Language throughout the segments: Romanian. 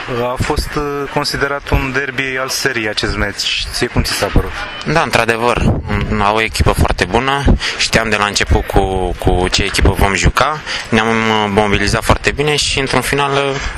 A fost considerat un derby al seriei acest meci. Ție cum ți s-a părut? Da, într-adevăr, au o echipă foarte bună, știam de la început cu ce echipă vom juca, ne-am mobilizat foarte bine și într-un final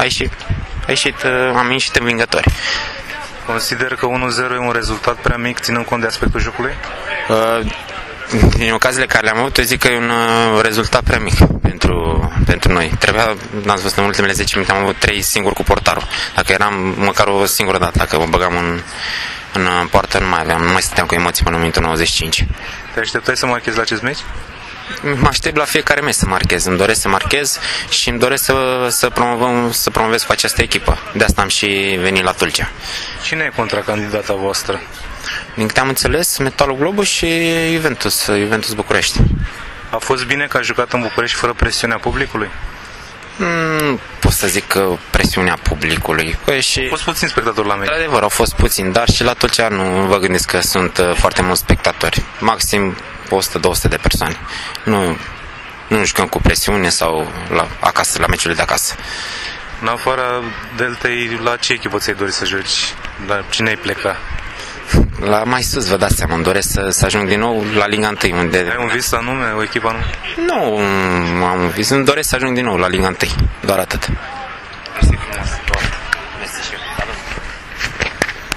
am ieșit învingători. Consider că 1-0 e un rezultat prea mic, ținând cont de aspectul jocului? Din ocaziile care le-am avut, eu zic că e un rezultat prea mic pentru noi. Trebuia, n-ați văzut, în ultimele 10 minute am avut 3 singuri cu portarul. Dacă eram măcar o singură dată, dacă o băgam în poartă, nu mai stăteam cu emoții până în minutul 95. Te așteptai să marchezi la acest meci? Mă aștept la fiecare meci să marchez. Îmi doresc să marchez și îmi doresc să promovez cu această echipă. De asta am și venit la Tulcea. Cine e contracandidata voastră? Din câte am înțeles, Metalul Globus și Juventus București. A fost bine că a jucat în București fără presiunea publicului? Pot să zic că presiunea publicului. Au fost puțini spectatori la meci. Într-adevăr, au fost puțini, dar și la Tulcea nu vă gândiți că sunt foarte mulți spectatori. Maxim 100-200 de persoane. Nu jucăm cu presiune sau acasă, la meciurile de acasă. În afara Deltei, la ce echipă ți-ai dori să joci? La cine ai pleca? La mai sus, vă dați seama, îmi doresc să ajung din nou la Liga 1. Unde... Ai un vis anume, o echipă anume? Nu am un vis, îmi doresc să ajung din nou la Liga 1, doar atât.